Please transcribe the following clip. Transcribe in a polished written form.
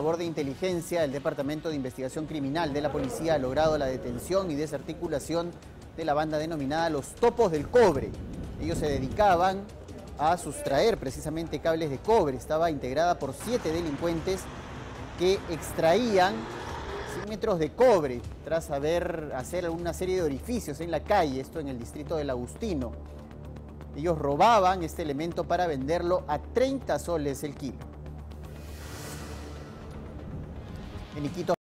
labor de inteligencia, el Departamento de Investigación Criminal de la Policía ha logrado la detención y desarticulación de la banda denominada Los Topos del Cobre. Ellos se dedicaban a sustraer precisamente cables de cobre. Estaba integrada por 7 delincuentes que extraían 100 metros de cobre tras hacer una serie de orificios en la calle, esto en el distrito del Agustino. Ellos robaban este elemento para venderlo a 30 soles el kilo. En Iquitos